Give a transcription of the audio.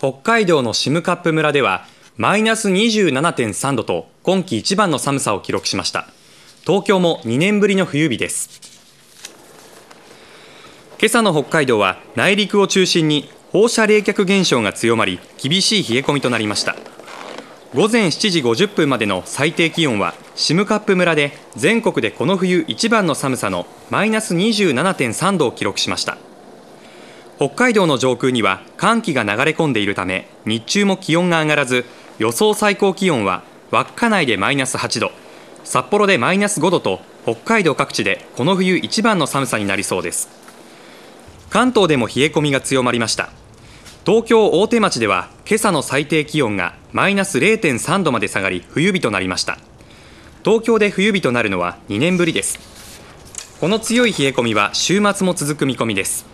北海道の占冠村ではマイナス 27.3 度と今季一番の寒さを記録しました。東京も2年ぶりの冬日です。今朝の北海道は内陸を中心に放射冷却現象が強まり、厳しい冷え込みとなりました。午前7時50分までの最低気温は占冠村で全国でこの冬一番の寒さのマイナス 27.3 度を記録しました。北海道の上空には寒気が流れ込んでいるため、日中も気温が上がらず、予想最高気温は稚内でマイナス8度、札幌でマイナス5度と、北海道各地でこの冬一番の寒さになりそうです。関東でも冷え込みが強まりました。東京大手町では今朝の最低気温がマイナス 0.3 度まで下がり、冬日となりました。東京で冬日となるのは2年ぶりです。この強い冷え込みは週末も続く見込みです。